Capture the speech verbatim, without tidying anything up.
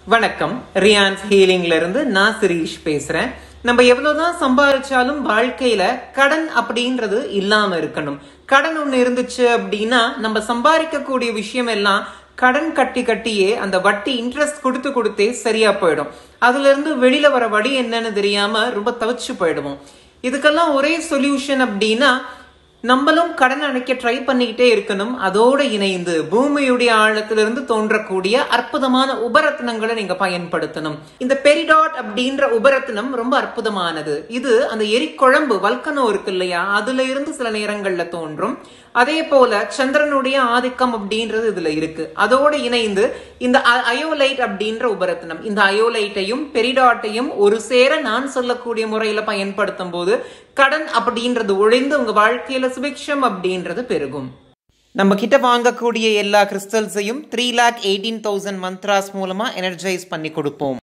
வணக்கம், ரியான்ஸ் ஹீலிங்ல இருந்து நான் சிரீஷ் பேசுறேன். நம்ம எவ்வளவுதான் சம்பாதிச்சாலும் வாழ்க்கையில கடன் அப்படின்றது இல்லாம இருக்கணும். கடன் ஒண்ணு இருந்துச்சு அப்படின்னா நம்ம சம்பாதிக்கக்கூடிய விஷயம் எல்லாம் கடன் கட்டி கட்டியே அந்த வட்டி இன்ட்ரெஸ்ட் கொடுத்து கொடுத்தே சரியா போயிடும். அதுல இருந்து வெளியில வர வழி என்னன்னு தெரியாம ரொம்ப தவிச்சு போயிடுவோம். இதுக்கெல்லாம் ஒரே சொல்யூஷன் அப்படின்னா நம்மளும் கடன் அடைக்க ட்ரை பண்ணிக்கிட்டே இருக்கணும். அதோட இணைந்து பூமியுடைய ஆழத்திலிருந்து தோன்றக்கூடிய அற்புதமான உபரத்னங்களை நீங்க பயன்படுத்தணும். இந்த பெரிடாட் அப்படின்ற உபரத்னம் ரொம்ப அற்புதமானது. இது அந்த எரிக்குழம்பு வல்கனோ இருக்கு இல்லையா, அதுல இருந்து சில நேரங்கள்ல தோன்றும். அதே போல சந்திரனுடைய ஆதிக்கம் அப்படின்றது இதுல இருக்கு. அதோட இணைந்து இந்த அயோலைட் அப்படின்ற உபரத்னம், இந்த அயோலைட்டையும் பெரிடாட்டையும் ஒரு சேர நான் சொல்லக்கூடிய முறையில பயன்படுத்தும் போது கடன் அப்படின்றது ஒழிந்து உங்க வாழ்க்கையில சுபிக்ஷம் அப்படின்றது பெருகும். நம்ம கிட்ட வாங்கக்கூடிய எல்லா கிறிஸ்டல்ஸையும் த்ரீ லேக் எயிட்டீன் தௌசண்ட் மந்த்ராஸ் மூலமா எனர்ஜைஸ் பண்ணி கொடுப்போம்.